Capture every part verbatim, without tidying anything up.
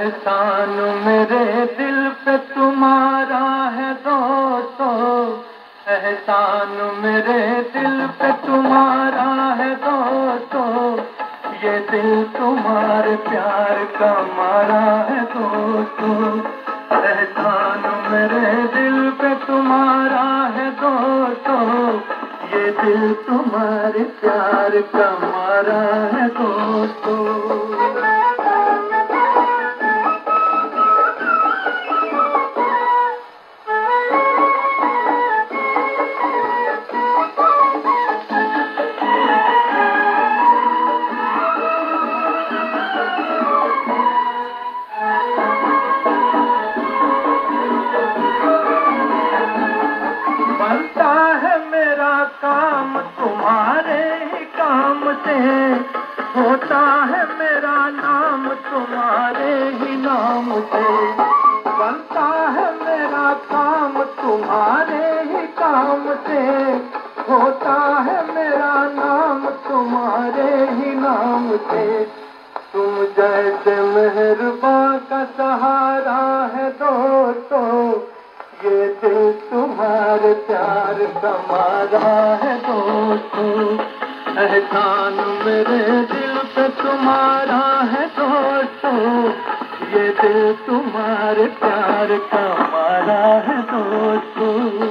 एहसान मेरे दिल पे तुम्हारा है दोस्तों, एहसान मेरे दिल पे तुम्हारा है दोस्तों, ये दिल तुम्हारे प्यार का मारा है दोस्तों। एहसान मेरे दिल पे तुम्हारा है दोस्तों, ये दिल तुम्हारे प्यार का मारा है दोस्तों। बनता है मेरा काम तुम्हारे ही काम से, होता है मेरा नाम तुम्हारे ही नाम से। बनता है मेरा काम तुम्हारे ही काम से, होता है मेरा नाम तुम्हारे ही नाम से। तुम जैसे मेहरबान का सहारा है दोस्तों, ये दिल तुम्हारे प्यार का मारा है दोस्तों। एहसान मेरे दिल पे तुम्हारा है दोस्तों, ये दिल तुम्हारे प्यार का मारा है दोस्तों।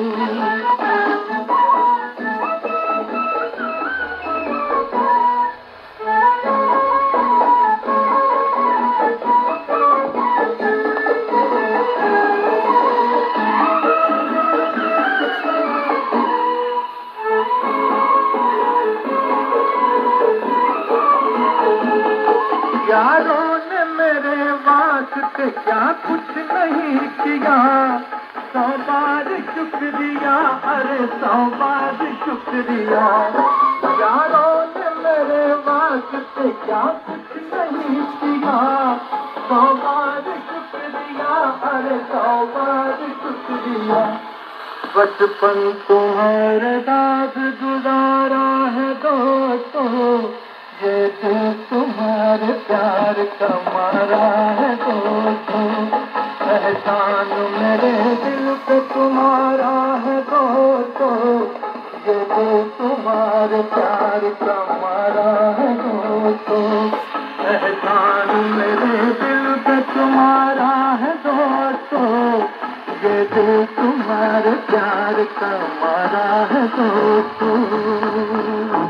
यारों ने मेरे वास्ते क्या कुछ नहीं किया, सौ बार शुक्रिया, अरे सौ बार शुक्रिया। यारों ने मेरे वास्ते क्या कुछ नहीं किया, सौ बार शुक्रिया, अरे सौ बार शुक्रिया। बचपन तुम्हारे साथ गुजारा है दोस्तों, ये दिल तुम्हारे प्यार का मारा है दोस्तों। एहसान मेरे दिल पे तुम्हारा है दोस्तों, ये दिल तुम्हारे प्यार का मारा है दोस्तों। एहसान मेरे दिल पे तुम्हारा है दोस्तों, ये दिल तुम्हारे प्यार का मारा है दोस्तों।